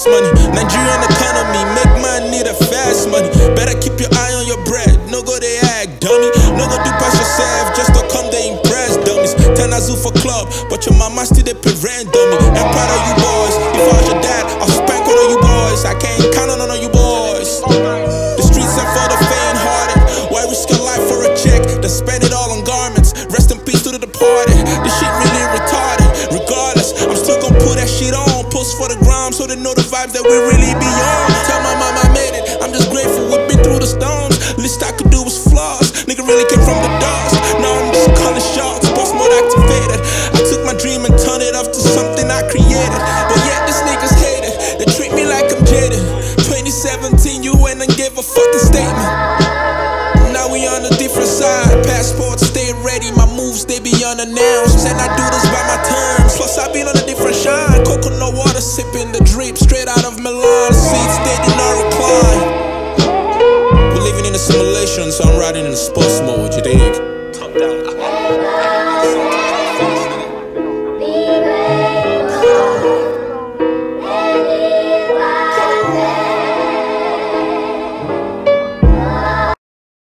fast money. Nigerian economy, make man need a fast money. Better keep your eye on your bread, no go they act dummy. No go do past yourself, just to come they impress dummies. 10 Azu for club, but your mama still they pay rent dummy. I'm proud of you boys, if I was your dad, I'll spank on all you boys. I can't count on all you boys. The streets are for the faint-hearted. Why risk your life for a check, then spend it all on garments? Rest in peace to the departed. This shit really retarded. Regardless, I'm still gonna put that shit on. Post for the gram so they know the vibes that we really be on. Tell my mama I made it, I'm just grateful we've been through the storms. Least I could do was flaws. Nigga really came from the dust. Now I'm just calling shots, boss mode activated. I took my dream and turned it up to something I created. But yet these niggas hate it, they treat me like I'm jaded. 2017 you went and gave a fucking statement. Now we on a different side. Passport stay ready, my moves they be unannounced. And I do this by my terms, plus I been on a different shine. Coconut water sipping the drip straight out of Milan. Seats they do not recline. We're living in a simulation, so I'm riding in a sports mode, you dig? Top down.